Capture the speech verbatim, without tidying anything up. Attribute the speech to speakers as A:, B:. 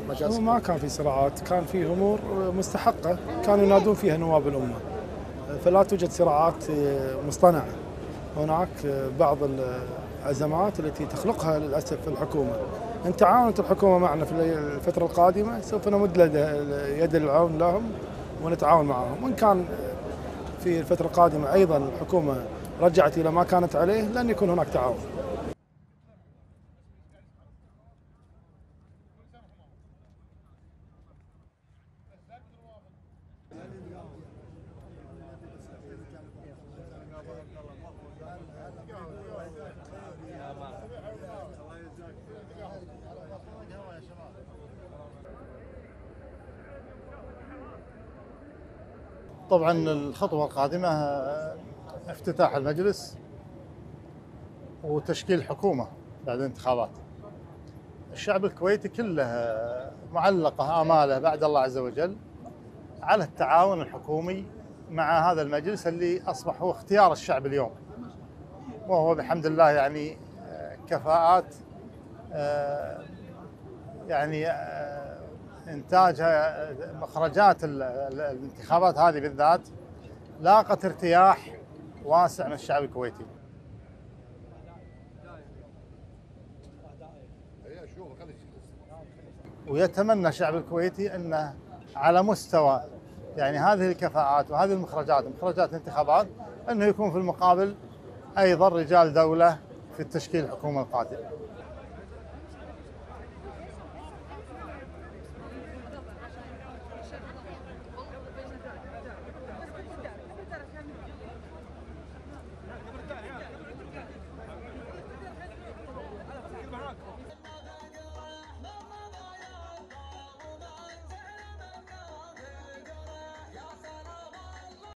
A: مجالس؟
B: ما كان في صراعات، كان في امور مستحقه كانوا ينادون فيها نواب الامه، فلا توجد صراعات مصطنعه. هناك بعض الازمات التي تخلقها للاسف الحكومه. ان تعاونت الحكومه معنا في الفتره القادمه سوف نمد يد العون لهم ونتعاون معهم، وان كان في الفتره القادمه ايضا الحكومه رجعت الى ما كانت عليه لن يكون هناك تعاون.
C: طبعا الخطوة القادمة افتتاح المجلس وتشكيل حكومة بعد الانتخابات. الشعب الكويتي كله معلقة آماله بعد الله عز وجل على التعاون الحكومي مع هذا المجلس اللي أصبح هو اختيار الشعب اليوم، وهو بحمد الله يعني كفاءات يعني إنتاجها مخرجات الانتخابات هذه بالذات لاقت ارتياح واسع من الشعب الكويتي. ويتمنى الشعب الكويتي أنه على مستوى يعني هذه الكفاءات وهذه المخرجات مخرجات الانتخابات أنه يكون في المقابل أيضا رجال دولة في التشكيل الحكومة القادمة.